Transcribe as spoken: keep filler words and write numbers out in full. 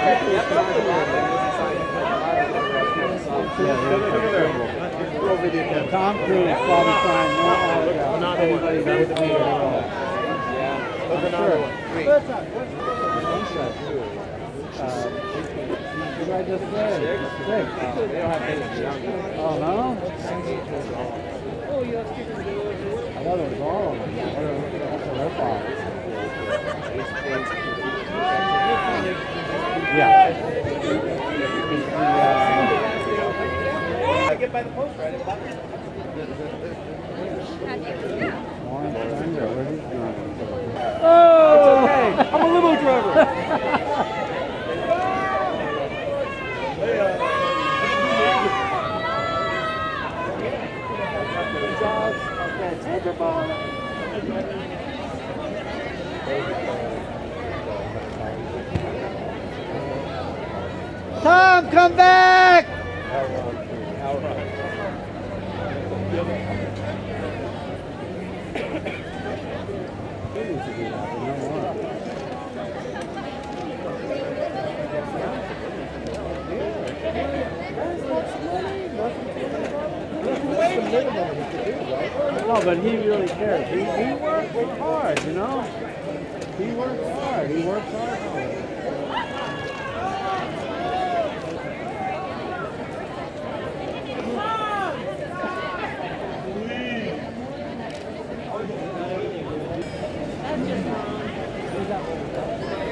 Tom Cruise is probably trying more autographs than anybody knows me at all. Yeah. I'm sure. What's that? What did I just say? Six. Six. Uh, they don't have anything younger. Oh, no? Oh, you have six. I thought it was all of them. That's a rip-off. Yeah. I get by the post, right? Oh! Hey, I'm a limo driver. Tom, come back! No, but he really cares. He, he works hard, you know? He works hard. He works hard for it. That's just wrong.